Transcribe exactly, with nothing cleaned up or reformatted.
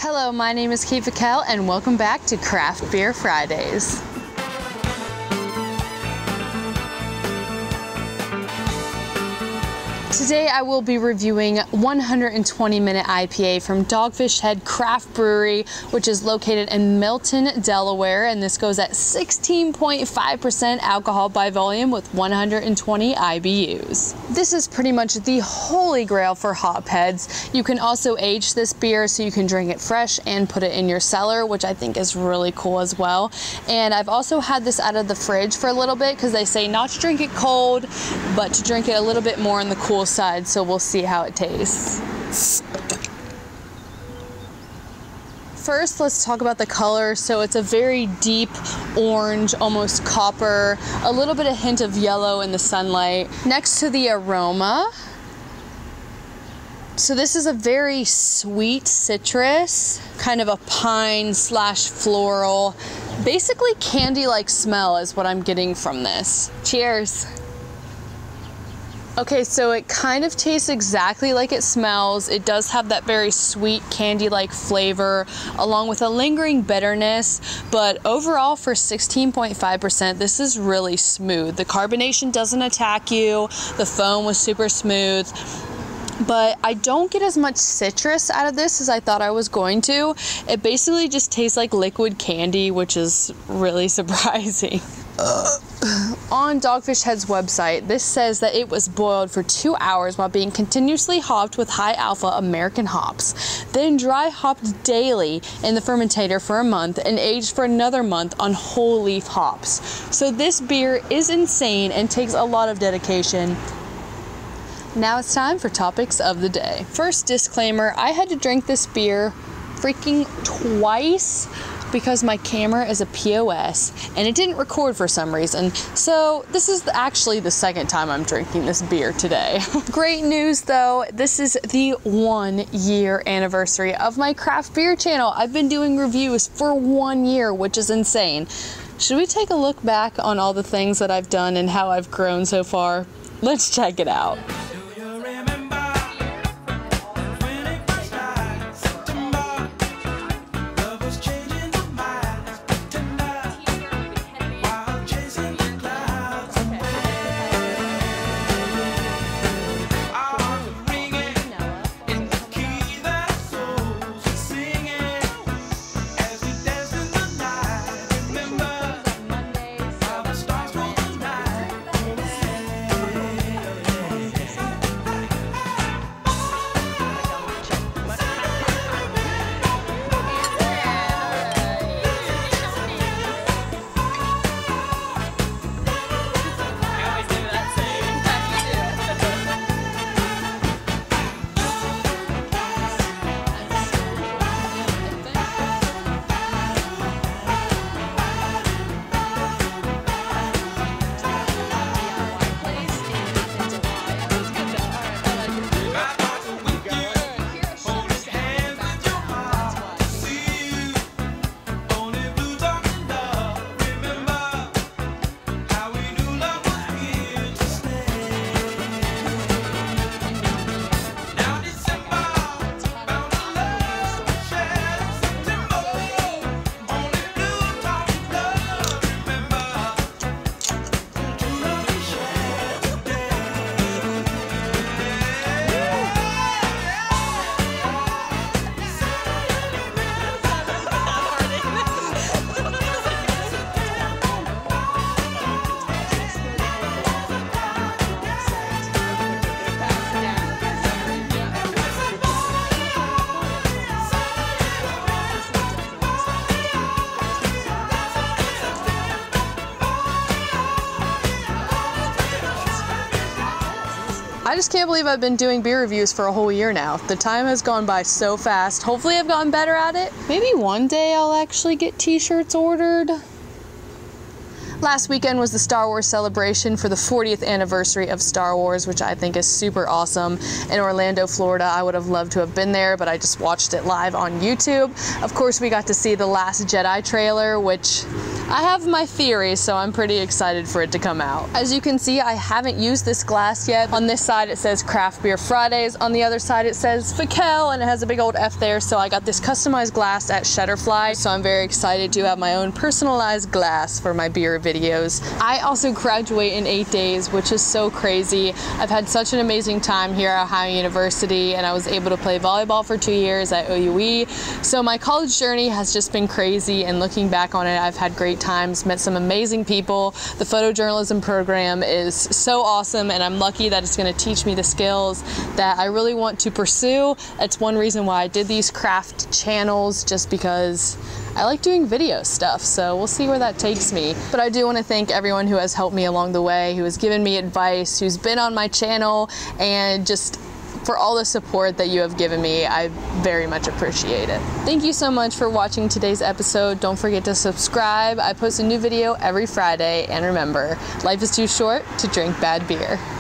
Hello, my name is Kate Vaquel, and welcome back to Craft Beer Fridays. Today I will be reviewing one hundred twenty minute I P A from Dogfish Head Craft Brewery, which is located in Milton, Delaware, and this goes at sixteen point five percent alcohol by volume with one hundred twenty I B Us. This is pretty much the holy grail for hopheads. You can also age this beer so you can drink it fresh and put it in your cellar, which I think is really cool as well. And I've also had this out of the fridge for a little bit because they say not to drink it cold, but to drink it a little bit more in the cool side, so we'll see how it tastes. First, let's talk about the color. So it's a very deep orange, almost copper, a little bit of hint of yellow in the sunlight. Next to the aroma, so this is a very sweet citrus, kind of a pine slash floral, basically candy-like smell is what I'm getting from this. Cheers. Okay, so it kind of tastes exactly like it smells. It does have that very sweet candy-like flavor along with a lingering bitterness, but overall for sixteen point five percent, this is really smooth. The carbonation doesn't attack you. The foam was super smooth. But I don't get as much citrus out of this as I thought I was going to. It basically just tastes like liquid candy, which is really surprising. Uh. On Dogfish Head's website, this says that it was boiled for two hours while being continuously hopped with high alpha American hops, then dry hopped daily in the fermentator for a month and aged for another month on whole leaf hops. So this beer is insane and takes a lot of dedication. Now it's time for topics of the day. First disclaimer, I had to drink this beer freaking twice because my camera is a P O S and it didn't record for some reason. So this is actually the second time I'm drinking this beer today. Great news though, this is the one year anniversary of my craft beer channel. I've been doing reviews for one year, which is insane. Should we take a look back on all the things that I've done and how I've grown so far? Let's check it out. I just can't believe I've been doing beer reviews for a whole year now. The time has gone by so fast. Hopefully I've gotten better at it. Maybe one day I'll actually get t-shirts ordered. Last weekend was the Star Wars celebration for the fortieth anniversary of Star Wars, which I think is super awesome. In Orlando, Florida, I would have loved to have been there, but I just watched it live on YouTube. Of course, we got to see The Last Jedi trailer, which I have my theories, so I'm pretty excited for it to come out. As you can see, I haven't used this glass yet. On this side, it says Craft Beer Fridays. On the other side, it says Fakel, and it has a big old F there, so I got this customized glass at Shutterfly, so I'm very excited to have my own personalized glass for my beer videos. I also graduate in eight days, which is so crazy. I've had such an amazing time here at Ohio University, and I was able to play volleyball for two years at O U E. So my college journey has just been crazy, and looking back on it, I've had great times, met some amazing people. The photojournalism program is so awesome, and I'm lucky that it's going to teach me the skills that I really want to pursue. That's one reason why I did these craft channels, just because I like doing video stuff, so we'll see where that takes me. But I do want to thank everyone who has helped me along the way, who has given me advice, who's been on my channel, and just for all the support that you have given me. I very much appreciate it. Thank you so much for watching today's episode. Don't forget to subscribe. I post a new video every Friday, and remember, life is too short to drink bad beer.